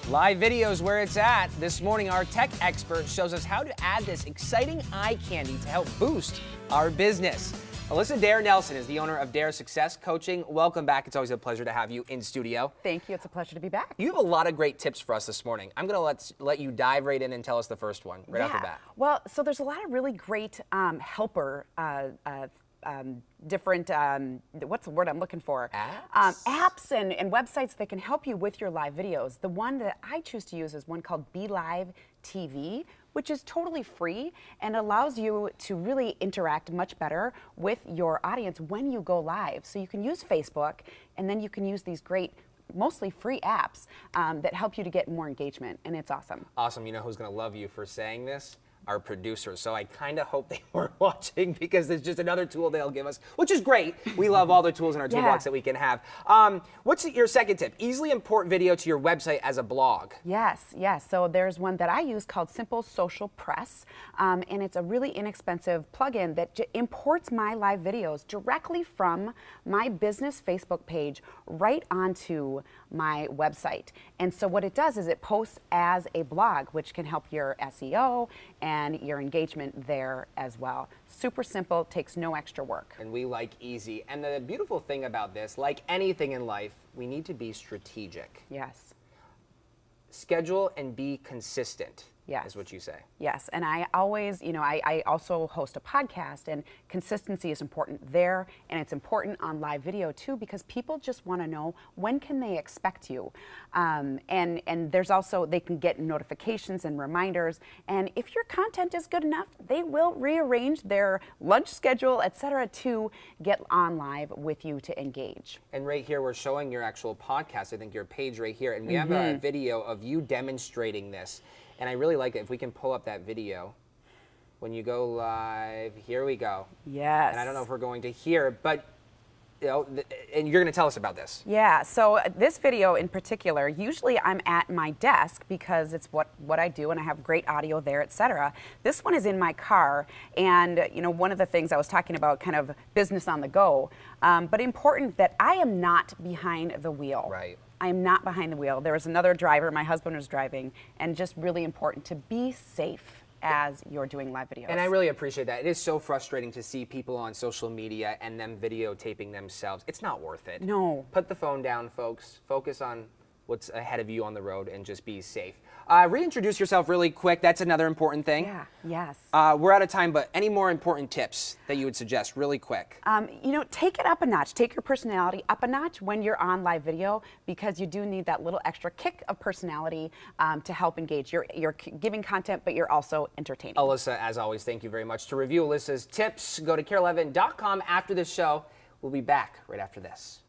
Live video is where it's at. This morning, our tech expert shows us how to add this exciting eye candy to help boost our business. Alyssa Dare Nelson is the owner of Dare Success Coaching. Welcome back. It's always a pleasure to have you in studio. Thank you. It's a pleasure to be back. You have a lot of great tips for us this morning. I'm going to let you dive right in and tell us the first one right off the bat. Well, so there's a lot of really great helper different, what's the word I'm looking for? Apps and websites that can help you with your live videos. The one that I choose to use is one called BeLive TV, which is totally free and allows you to really interact much better with your audience when you go live. So you can use Facebook, and then you can use these great mostly free apps that help you to get more engagement, and it's awesome. Awesome. You know who's going to love you for saying this? Our producers. So I kind of hope they weren't watching, because it's just another tool they'll give us, which is great. We love all the tools in our toolbox that we can have. What's your second tip? Easily import video to your website as a blog. Yes. So there's one that I use called Simple Social Press, and it's a really inexpensive plugin that imports my live videos directly from my business Facebook page right onto my website. And so what it does is it posts as a blog, which can help your SEO and your engagement there as well. Super simple, takes no extra work. And we like easy. And the beautiful thing about this, like anything in life, we need to be strategic. Yes. Schedule and be consistent. Yes. Is what you say. Yes, and I always, I also host a podcast, and consistency is important there, and it's important on live video too, because people just want to know when can they expect you, and there's also, they can get notifications and reminders, and if your content is good enough, they will rearrange their lunch schedule, etc., to get on live with you to engage. And right here, we're showing your actual podcast, I think your page right here, and we have a video of you demonstrating this. And I really like it. If we can pull up that video. When you go live, here we go. Yes. And I don't know if we're going to hear it, but and you're going to tell us about this. Yeah, so this video in particular, usually I'm at my desk because it's what I do, and I have great audio there, etc. This one is in my car, and one of the things I was talking about, kind of business on the go, but important that I am not behind the wheel. Right. I am not behind the wheel. There was another driver, my husband was driving, and just really important to be safe as you're doing live videos. And I really appreciate that. It is so frustrating to see people on social media and them videotaping themselves. It's not worth it. No. Put the phone down, folks. Focus on what's ahead of you on the road and just be safe. Reintroduce yourself really quick. That's another important thing. Yeah, yes. We're out of time, but any more important tips that you would suggest really quick? Take it up a notch. Take your personality up a notch when you're on live video, because you do need that little extra kick of personality to help engage. You're giving content, but you're also entertaining. Alyssa, as always, thank you very much. To review Alyssa's tips, go to KARE11.com after this show. We'll be back right after this.